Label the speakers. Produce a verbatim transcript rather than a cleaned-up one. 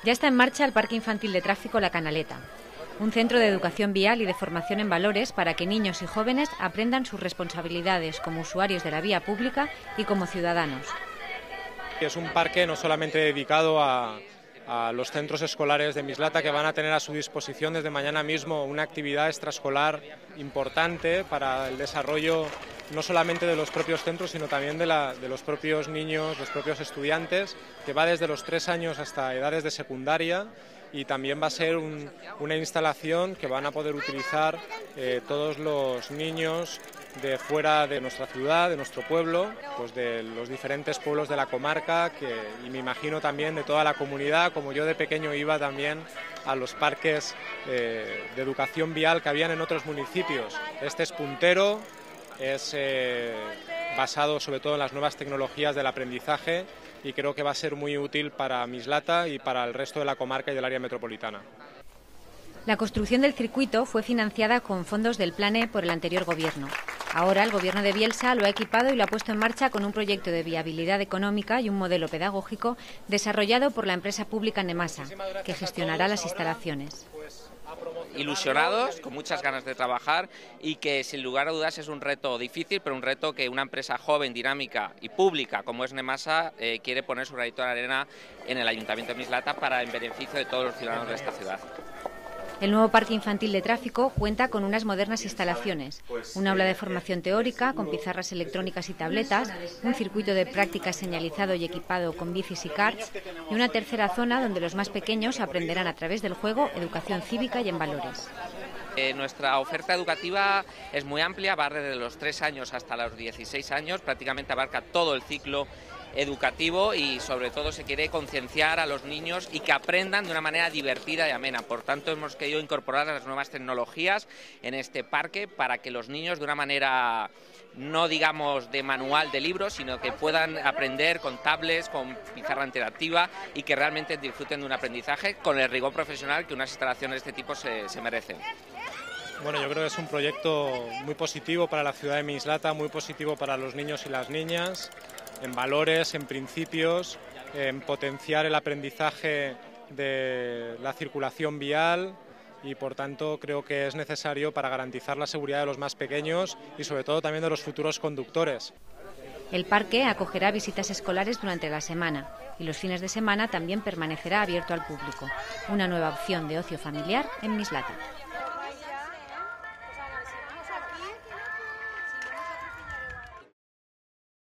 Speaker 1: Ya está en marcha el Parque Infantil de Tráfico La Canaleta, un centro de educación vial y de formación en valores para que niños y jóvenes aprendan sus responsabilidades como usuarios de la vía pública y como ciudadanos.
Speaker 2: Es un parque no solamente dedicado a, a los centros escolares de Mislata, que van a tener a su disposición desde mañana mismo una actividad extraescolar importante para el desarrollo no solamente de los propios centros, sino también de, la, de los propios niños, los propios estudiantes, que va desde los tres años hasta edades de secundaria, y también va a ser un, una instalación que van a poder utilizar eh, todos los niños de fuera de nuestra ciudad, de nuestro pueblo, pues de los diferentes pueblos de la comarca, que, y me imagino también de toda la comunidad, como yo de pequeño iba también a los parques eh, de educación vial que habían en otros municipios. Este es puntero, es eh, basado sobre todo en las nuevas tecnologías del aprendizaje, y creo que va a ser muy útil para Mislata y para el resto de la comarca y del área metropolitana.
Speaker 1: La construcción del circuito fue financiada con fondos del PLANE por el anterior gobierno. Ahora el gobierno de Bielsa lo ha equipado y lo ha puesto en marcha con un proyecto de viabilidad económica y un modelo pedagógico desarrollado por la empresa pública Nemasa, que gestionará las instalaciones.
Speaker 3: Ilusionados, con muchas ganas de trabajar, y que sin lugar a dudas es un reto difícil, pero un reto que una empresa joven, dinámica y pública como es Nemasa eh, quiere poner su granito de arena en el Ayuntamiento de Mislata para el beneficio de todos los ciudadanos de esta ciudad.
Speaker 1: El nuevo Parque Infantil de Tráfico cuenta con unas modernas instalaciones, un aula de formación teórica con pizarras electrónicas y tabletas, un circuito de prácticas señalizado y equipado con bicis y karts, y una tercera zona donde los más pequeños aprenderán a través del juego educación cívica y en valores.
Speaker 3: Eh, nuestra oferta educativa es muy amplia, va desde los tres años hasta los dieciséis años, prácticamente abarca todo el ciclo educativo, y sobre todo se quiere concienciar a los niños y que aprendan de una manera divertida y amena. Por tanto, hemos querido incorporar las nuevas tecnologías en este parque para que los niños, de una manera no digamos de manual de libros, sino que puedan aprender con tablets, con pizarra interactiva, y que realmente disfruten de un aprendizaje con el rigor profesional que unas instalaciones de este tipo se, se merecen.
Speaker 2: Bueno, yo creo que es un proyecto muy positivo para la ciudad de Mislata, muy positivo para los niños y las niñas, en valores, en principios, en potenciar el aprendizaje de la circulación vial, y por tanto creo que es necesario para garantizar la seguridad de los más pequeños y sobre todo también de los futuros conductores.
Speaker 1: El parque acogerá visitas escolares durante la semana y los fines de semana también permanecerá abierto al público. Una nueva opción de ocio familiar en Mislata.